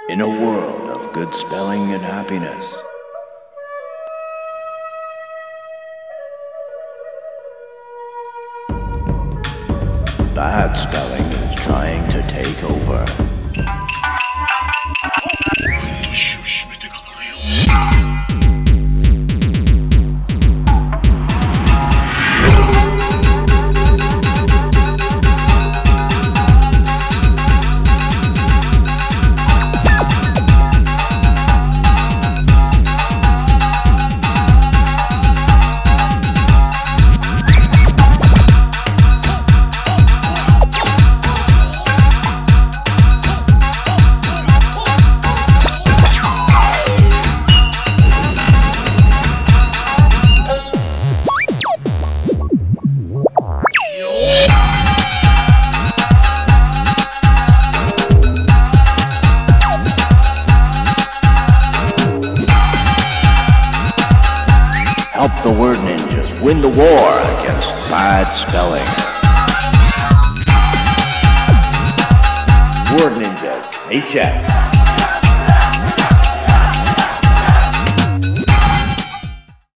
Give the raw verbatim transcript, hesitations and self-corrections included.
In a world of good spelling and happiness, bad spelling is trying to take over. Help the Word Ninjas win the war against bad spelling. Word Ninjas, H F.